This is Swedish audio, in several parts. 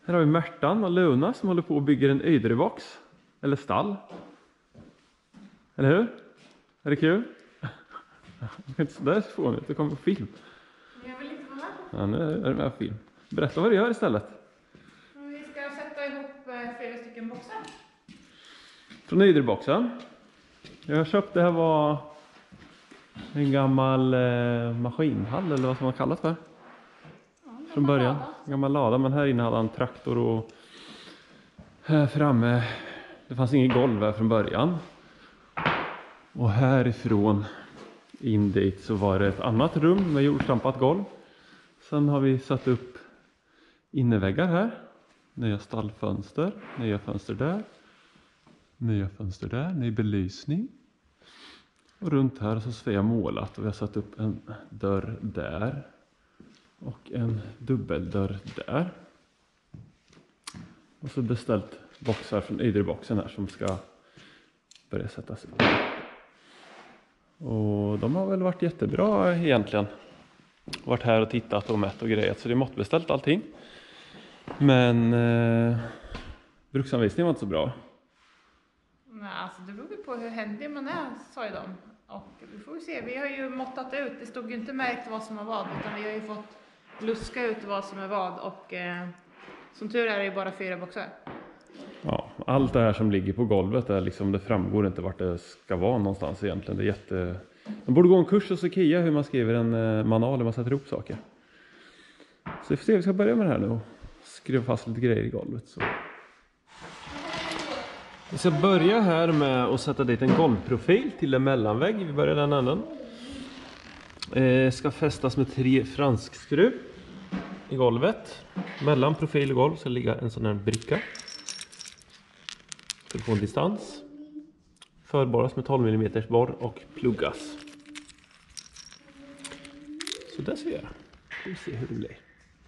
Här har vi Märtan och Luna som håller på och bygger en ydrebox. Eller stall. Eller hur? Är det kul? Det är inte sådär fånigt, det kommer på film. Men jag vill inte vara med. Ja, nu är det med på film. Berätta vad du gör istället. Vi ska sätta ihop 4 stycken boxar. Från ydreboxen. Jag har köpt, det här var en gammal maskinhall eller vad som man kallat för. Ja, Från början. lada. Gammal lada, men här inne hade han traktor och här framme, det fanns inget golv här från början. Och härifrån in dit så var det ett annat rum med jordstampat golv. Sen har vi satt upp inneväggar här. Nya stallfönster, nya fönster där. Nya fönster där, ny belysning. Och runt här så har jag målat och vi har satt upp en dörr där. Och en dubbeldörr där. Och så beställt boxar från ydreboxen här som ska börja sättas upp. Och de har väl varit jättebra egentligen. Varit här och tittat och mätt och grejat, så det är måttbeställt allting. Men bruksanvisningen var inte så bra. Nej, alltså det beror ju på hur händig man är, sa ju de. Och vi får se, vi har ju måttat ut. Det stod ju inte märkt vad som är vad, utan vi har ju fått luska ut vad som är vad. Och som tur är det ju bara 4 boxar. Ja, allt det här som ligger på golvet är liksom, det framgår inte vart det ska vara någonstans egentligen. Det är Man borde gå en kurs hos IKEA hur man skriver en manual hur man sätter ihop saker. Så vi får se, vi ska börja med det här nu och skruva fast lite grejer i golvet. Så. Vi ska börja här med att sätta dit en golvprofil till en mellanvägg. Vi börjar den änden. Ska fästas med 3 franskskruv i golvet. Mellan profil och golv ska ligga en sån här bricka. För att få en distans. Förborras med 12 mm borr och pluggas. Så där ser jag. Vi får se hur det blir.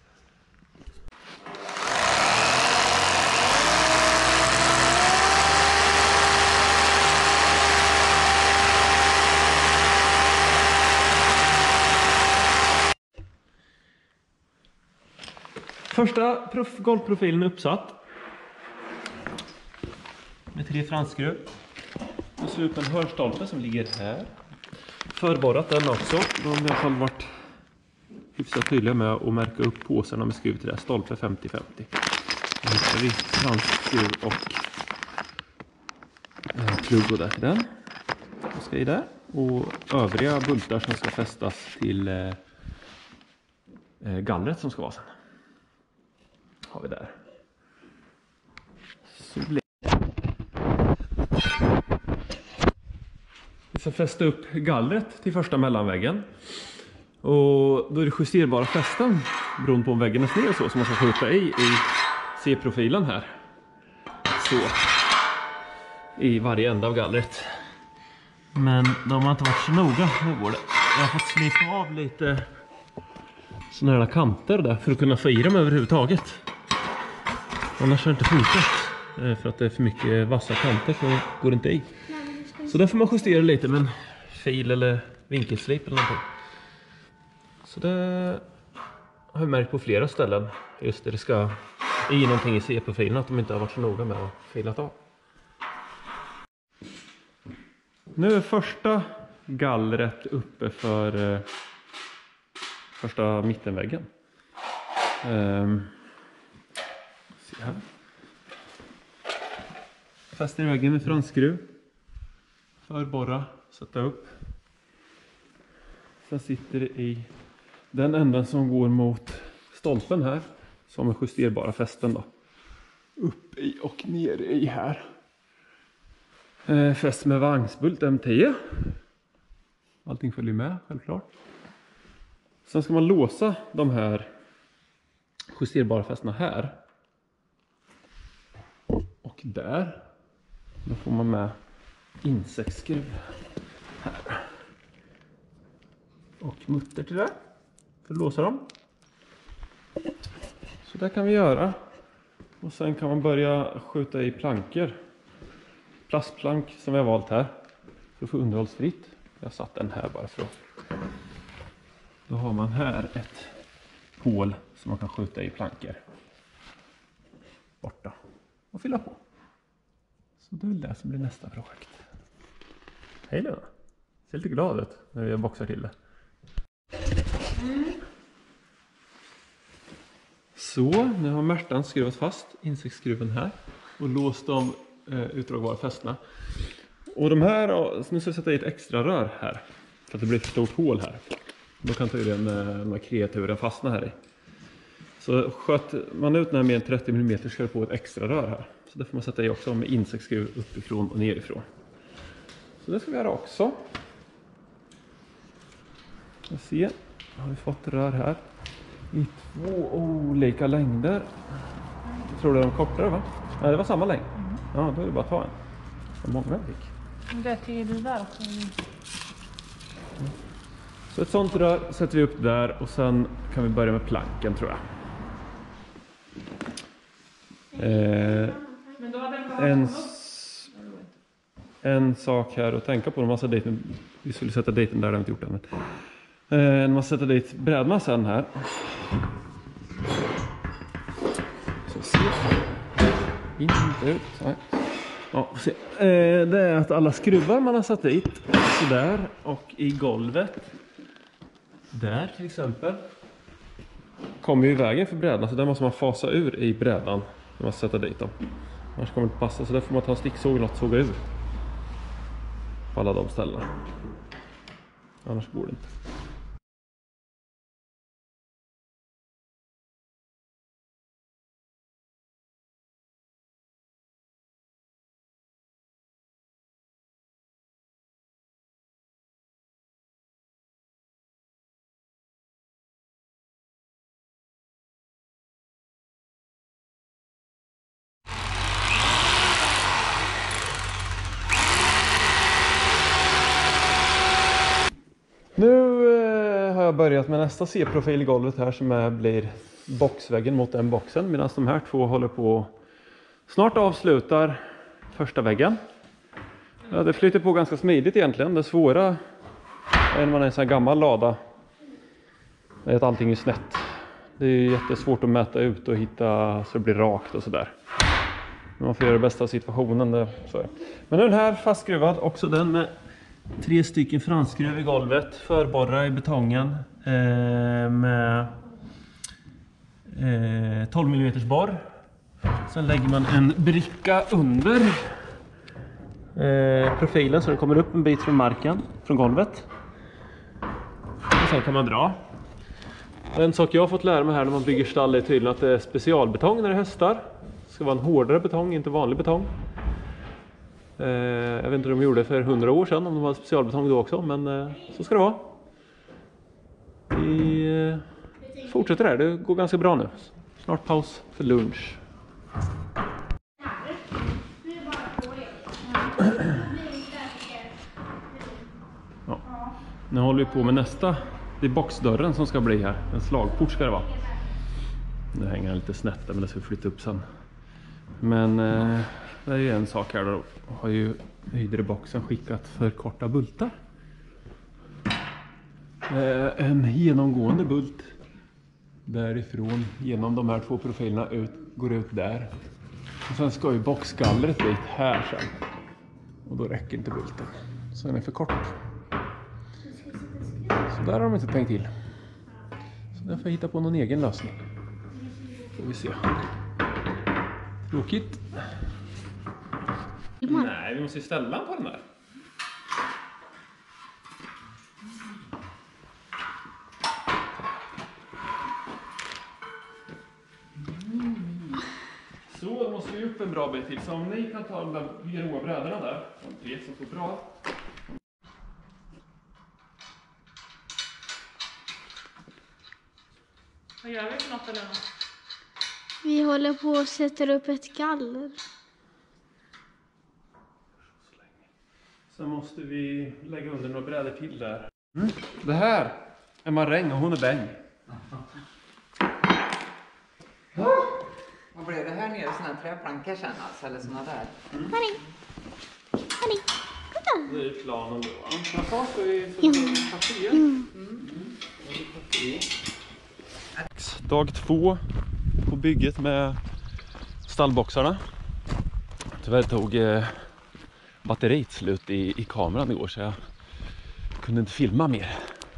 Första golvprofilen är uppsatt. Med 3 franskskruv. Och så upp en hörnstolpe som ligger här. Förborrat den också. De har i alla fall varit hyfsat tydliga med att märka upp påsarna med skruv till det. Stolpe 50-50. Då hittar vi franskskruv och plugg och där till den. Och ska i där. Och övriga bultar som ska fästas till gallret som ska vara sen. Har vi där. Så blir vi ska fästa upp gallret till första mellanväggen. Och då är det justerbara fästen beroende på om väggen är sned så som man ska skjuta i C-profilen här. Så. I varje ända av gallret. Men de har inte varit så noga. Nu går det. Jag har fått slipa av lite sådana här kanter där för att kunna få i dem överhuvudtaget. Annars har det inte funkat. För att det är för mycket vassa kanter så går det inte i. Så där får man justera lite med en fil eller vinkelslip eller någonting. Så det har jag märkt på flera ställen. Just det ska i någonting i C-profilen att de inte har varit så noga med att filat av. Nu är första gallret uppe för första mittenväggen. Se här. Fäster i väggen med franskskruv. Förborra, sätta upp. Sen sitter det i den änden som går mot stolpen här. Som är justerbara fästen då. Upp i och ner i här. Fäst med vagnsbult MT. Allting följer med självklart. Sen ska man låsa de här justerbara fästena här. Och där. Då får man med insektsskruv här. Och mutter till det. För att låsa dem. Så där kan vi göra. Och sen kan man börja skjuta i plankor. Plastplank som vi har valt här. För att få underhållsfritt. Jag har satt den här bara för att. Då har man här ett hål som man kan skjuta i plankor. borta och fylla på. Så det är väl det som blir nästa projekt. Hej Lena! Ser lite glad ut när vi boxar till det. Så, nu har Märtan skruvat fast insektsskruven här och låst de utdragbara fästena. Och de här, nu ska vi sätta i ett extra rör här för att det blir ett stort hål här. Då kan tydligen de här kreaturen fastna här i. Så sköt man ut när mer än 30 mm ska det på ett extra rör här. Så det får man sätta i också med insektsskruv uppifrån och nerifrån. Så det ska vi göra också. Jag ser, har vi fått rör här i 2 olika längder. Jag tror det är de kortare, va? Nej, det var samma längd. Ja, då är det bara att ta en. Så många fick. Det är till det där också. Så ett sånt rör sätter vi upp där och sen kan vi börja med planken, tror jag. Men då hade en sak här att tänka på när man sätter dit, vi skulle sätta dit den där, har vi inte gjort än. När man sätter dit brädmassan här. Så se. Inte ut. Nej. Ja, se. Det är att alla skruvar man har satt dit så där och i golvet där till exempel kommer ju i vägen för brädan, så där måste man fasa ur i brädan när man sätter dit dem. Annars kommer det inte passa, så där får man ta en sticksåg och något såga ur på alla de ställena. Annars går det inte. Nu har jag börjat med nästa C-profil i golvet här som blir boxväggen mot den boxen, medan de här två håller på snart avslutar första väggen. Ja, det flyter på ganska smidigt egentligen. Det svåra är när man är en sån här gammal lada är att allting är snett. Det är jättesvårt att mäta ut och hitta så det blir rakt och sådär. Men man får göra det bästa av situationen. Det, så är det. Men den här fastskruvad, också den med 3 stycken franskskruv i golvet, förborrar i betongen med 12 mm borr. Sen lägger man en bricka under profilen så den kommer upp en bit från marken, från golvet. Och sen kan man dra. En sak jag har fått lära mig här när man bygger stall är tydligen att det är specialbetong när det är hästar. Det ska vara en hårdare betong, inte vanlig betong. Jag vet inte hur de gjorde för 100 år sedan, om de hade specialbetong då också, men så ska det vara. Vi fortsätter här, det går ganska bra nu. Snart paus för lunch. Ja. Nu håller vi på med nästa. Det är boxdörren som ska bli här. En slagport ska det vara. Nu hänger den lite snett där, men det ska vi flytta upp sen. Men det är ju en sak här då. Har ju Ydreboxen skickat för korta bultar. En genomgående bult därifrån genom de här 2 profilerna går ut där. Och sen ska ju boxgallret dit här sen. Och då räcker inte bulten. Så den är för kort. Så där har de inte tänkt till. Så där får jag hitta på någon egen lösning. Får vi se. Tråkigt. Nej, vi måste ju ställa på den här. Så, då måste vi upp en bra bit till. Så om ni kan ta de där gråa brädorna där. De 3 som står bra. Vad gör vi för något eller? Vi håller på att sätta upp ett galler. Sen måste vi lägga under några brädor till där. Det här är maräng och hon är bäng. Vad blev det här nere? Såna träplankor sen alltså, eller såna där? Honey. Honey. Kolla. Det är planen då. Vad sa vi för partier? Dag 2 på bygget med stallboxarna. Tyvärr tog batteriet slut i kameran igår så jag kunde inte filma mer.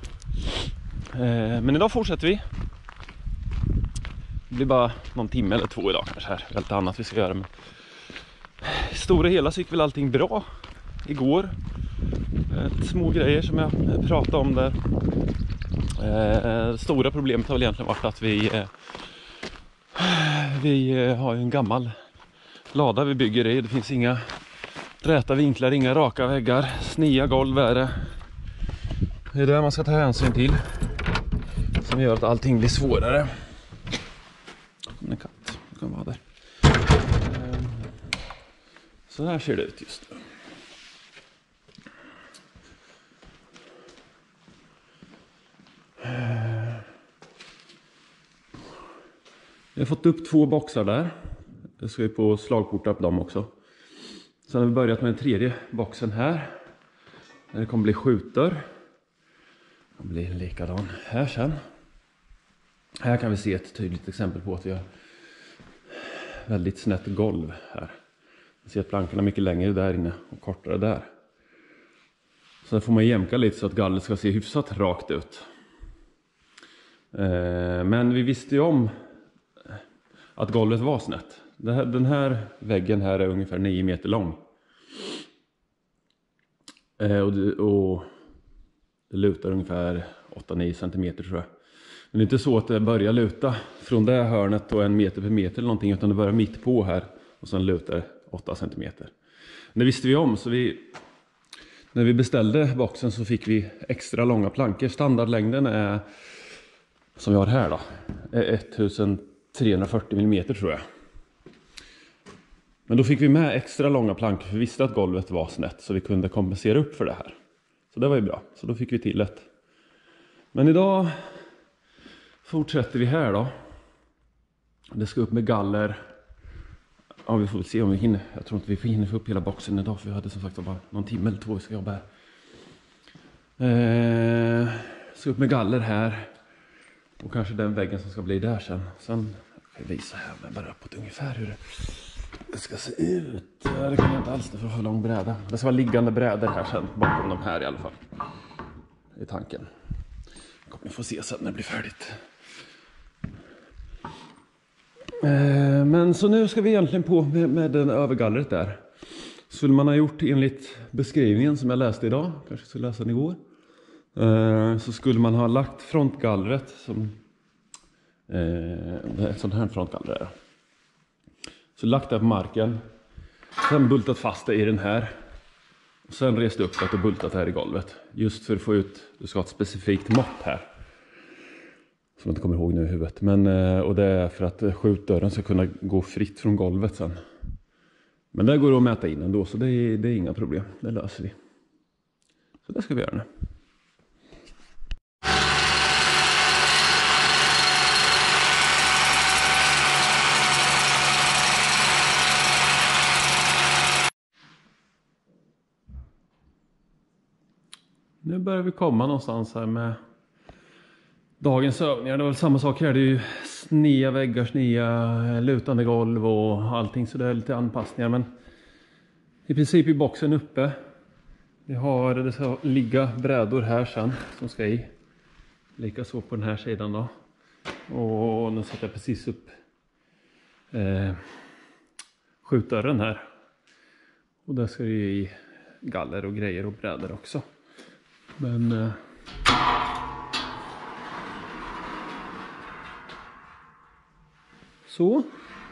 Men idag fortsätter vi. Det blir bara någon timme eller 2 idag kanske här. Väldigt annat vi ska göra. Men i stora hela så gick väl allting bra igår. Små grejer som jag pratade om där. Det stora problemet har väl egentligen varit att vi har en gammal lada vi bygger i. Det finns inga räta vinklar, inga raka väggar. Snia golv är det. Det är det man ska ta hänsyn till. Som gör att allting blir svårare. En katt, det kan vara där. Så här ser det ut just nu. Jag har fått upp 2 boxar där. Jag ska ju på slagporta på dem också. Sen har vi börjat med den 3:e boxen här. Det kommer bli skjutdörr. Det blir likadan här sen. Här kan vi se ett tydligt exempel på att vi har väldigt snett golv här. Vi ser att plankorna är mycket längre där inne och kortare där. Så där får man jämka lite så att gallret ska se hyfsat rakt ut. Men vi visste ju om att golvet var snett. Den här väggen här är ungefär 9 meter lång. Och det lutar ungefär 8-9 centimeter tror jag. Men det är inte så att det börjar luta från det hörnet och 1 meter per meter eller någonting. Utan det börjar mitt på här och sen lutar 8 centimeter. Det visste vi om så när vi beställde boxen så fick vi extra långa plankor. Standardlängden är, som vi har här då, är 1340 mm tror jag. Men då fick vi med extra långa plankor för vi visste att golvet var snett så vi kunde kompensera upp för det här. Så det var ju bra, så då fick vi till ett. Men idag fortsätter vi här då. Det ska upp med galler. Ja, vi får väl se om vi hinner. Jag tror inte vi hinner få upp hela boxen idag för vi hade som sagt bara någon timme eller 2 vi ska jobba här. Ska upp med galler här. Och kanske den väggen som ska bli där sen. Sen kan jag visa här med bara på ett ungefär hur det ska se ut. Det kan jag inte alls för att ha lång bräda. Det ska vara liggande brädor här sen. Bakom de här i alla fall. Det är tanken. Kommer få se sen när det blir färdigt. Men så nu ska vi egentligen på med den övergallret där. Skulle man ha gjort enligt beskrivningen som jag läste idag. Kanske skulle läsa den igår. Så skulle man ha lagt frontgallret som ett sånt här frontgallre är. Så lagt det på marken. Sen bultat fast det i den här. Och sen rest upp det och bultat här i golvet. Just för att få ut, du ska ha ett specifikt mått här. Som jag inte kommer ihåg nu i huvudet. Men, och det är för att skjutdörren ska kunna gå fritt från golvet sen. Men det går att mäta in ändå så det är inga problem. Det löser vi. Så det ska vi göra nu. Nu börjar vi komma någonstans här med dagens övningar. Det var väl samma sak här. Det är ju snea väggar, snea lutande golv och allting. Så det är lite anpassningar. Men i princip är boxen uppe. Det ska ligga brädor här sen som ska i. Likaså på den här sidan då. Och den sätter precis upp skjutdörren här. Och där ska det ju i galler och grejer och brädor också. Men så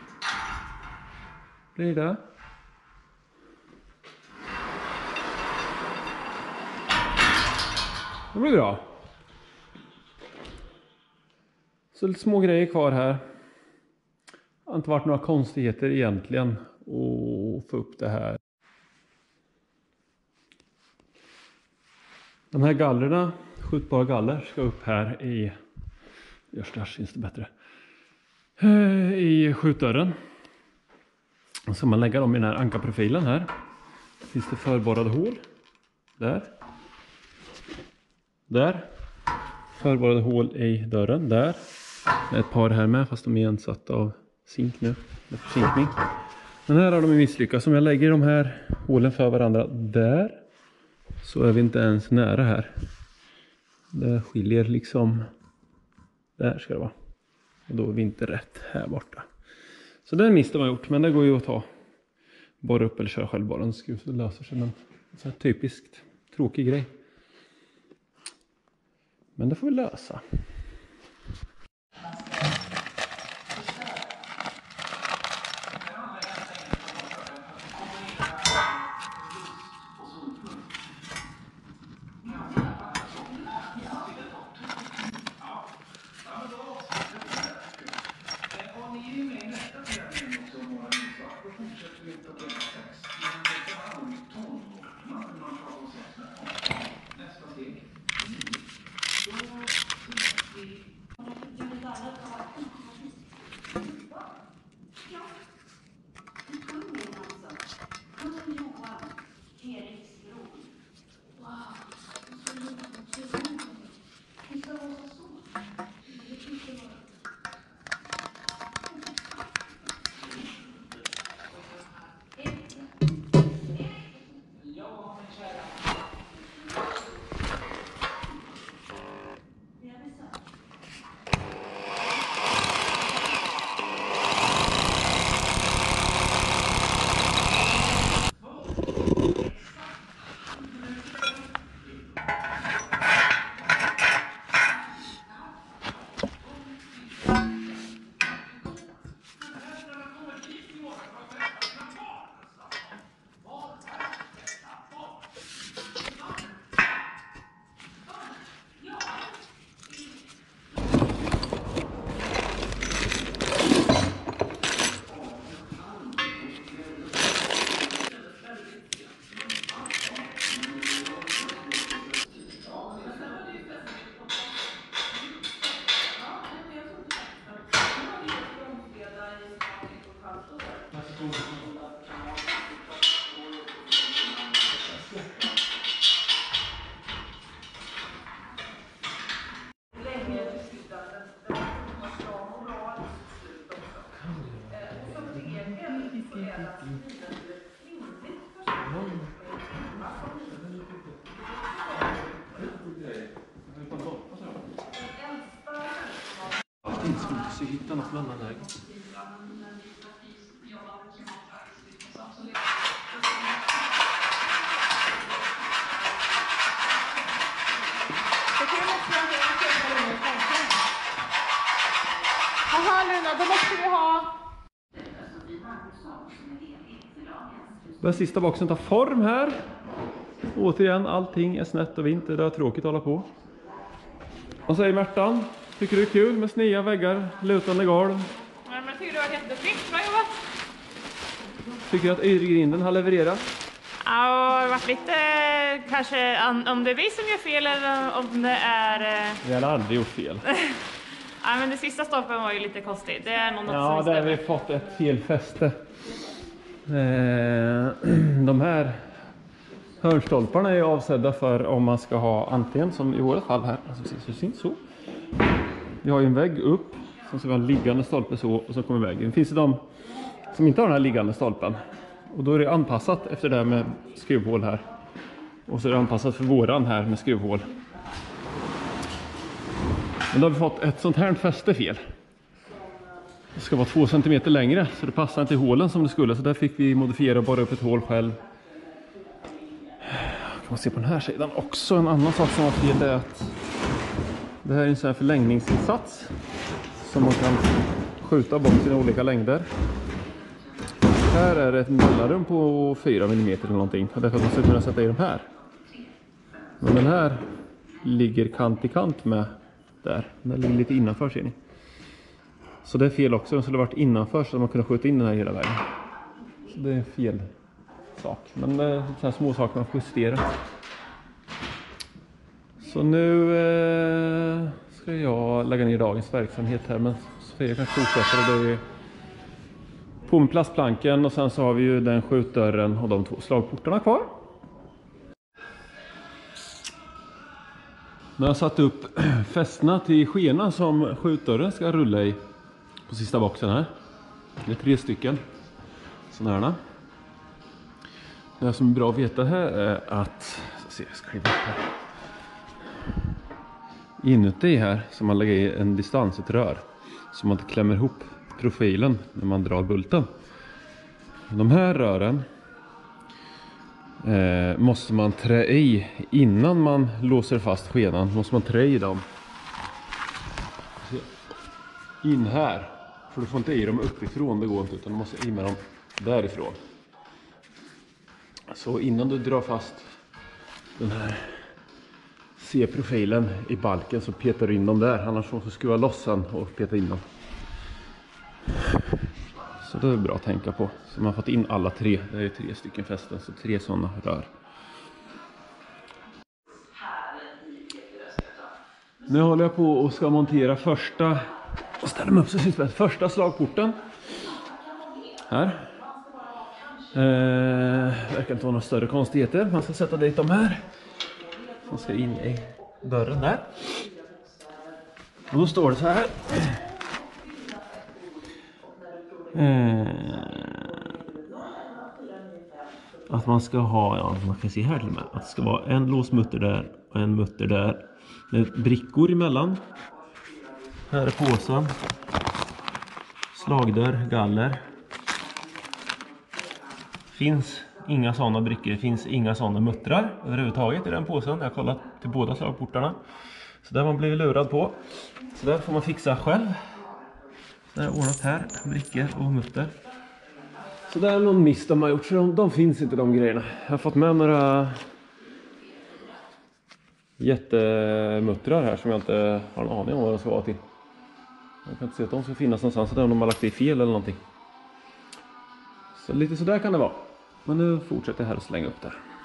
blir det. Det blir bra. Så lite små grejer kvar här. Det har inte varit några konstigheter egentligen att få upp det här. De här gallerna, skjutbara galler, ska upp här i syns det bättre. I skjutdörren. Och så man lägger dem i den här ankarprofilen här. Finns det förborrade hål. Där. Där. Förborrade hål i dörren. Där. Ett par här med fast de är ensatta av zink nu, med försinkning. Men här har de misslyckats. Om jag lägger de här hålen för varandra där, så är vi inte ens nära här. Det skiljer liksom, där ska det vara. Och då är vi inte rätt här borta. Så det är en miss de har gjort, men det går ju att ta. Borra upp eller köra själv bara en skruv så löser sig. Men så här typiskt tråkig grej. Men det får vi lösa. Så hitta något mellanläge. Jaha Luna, då måste vi ha... Den sista boxen tar form här. Återigen, allting är snett och vinter. Det är tråkigt att hålla på. Vad säger Märtan? Tycker du det är kul med snea väggar, lutande golv? Ja, men jag tycker det var jättefint. Vad jobbat? Tycker du att Yrgrinden har levererat? Ja, det har varit lite kanske om det är vi som gör fel eller om det är... Vi har aldrig gjort fel. Ja, men det sista stolpen var ju lite konstigt. Det är något som Ja, där har vi fått ett fel fäste. De här hörnstolparna är avsedda för om man ska ha antingen som i vårt fall här. Alltså det syns så. Vi har ju en vägg upp som ska vara en liggande stolpe så och så kommer väggen. Det finns ju de som inte har den här liggande stolpen. Och då är det anpassat efter det här med skruvhål här. Och så är det anpassat för våran här med skruvhål. Men då har vi fått ett sånt här fäste fel. Det ska vara 2 cm längre så det passar inte i hålen som det skulle. Så där fick vi modifiera och borra upp ett hål själv. Kan man se på den här sidan också. En annan sak som var fel är att det här är en sån här förlängningsinsats som man kan skjuta bort sina olika längder. Här är det ett mellanrum på 4 mm eller någonting. Och därför att man ska kunna sätta i de här. Men den här ligger kant i kant med där. Den ligger lite innanför ser ni. Så det är fel också. Den skulle ha varit innanför så att man kunde skjuta in den här hela vägen. Så det är fel sak. Men det är sådana små saker man justerar. Så nu ska jag lägga ner dagens verksamhet här. Men Sofia kanske fortsätter. Det är på med plastplanken och sen så har vi ju den skjutdörren och de 2 slagportarna kvar. Nu har jag satt upp fästena till skenan som skjutdörren ska rulla i på sista boxen här. Det är 3 stycken sådana här. Det som är bra att veta här är att jag ska kliva upp här. Inuti här så man lägger i en distans, ett rör, så man inte klämmer ihop profilen när man drar bulten. De här rören måste man trä i innan man låser fast skenan. Måste man trä i dem in här, för du får inte i dem uppifrån, det går inte, utan du måste i med dem därifrån. Så innan du drar fast den här C-profilen i balken så petar du in dem där, annars måste du skruva loss den och peta in dem. Så det är bra att tänka på. Så man har fått in alla 3, det är 3 stycken fästen, så 3 sådana rör. Nu håller jag på och ska montera första, ställer mig upp så syns det, första slagporten. Här. Verkar inte vara några större konstigheter. Man ska sätta dit de här. Man ska in i dörren där. Och då står det så här. Att man ska ha, ja, man kan se här till och med, att det ska vara en låsmutter där och en mutter där med brickor emellan. Här är påsen. Slagdörr, galler. Finns inga sådana brickor, det finns inga sådana muttrar överhuvudtaget i den påsen. Jag har kollat till båda slagportarna. Så där man blir lurad på. Så där får man fixa själv. Så där är ordnat här, brickor och mutter. Så där är någon miss de har gjort, för de finns inte de grejerna. Jag har fått med några jättemuttrar här som jag inte har en aning om vad de ska vara till. Jag kan inte se att de ska finnas någonstans, så där om de har lagt det i fel eller någonting. Så lite så där kan det vara. Men nu fortsätter jag här och slänga upp där.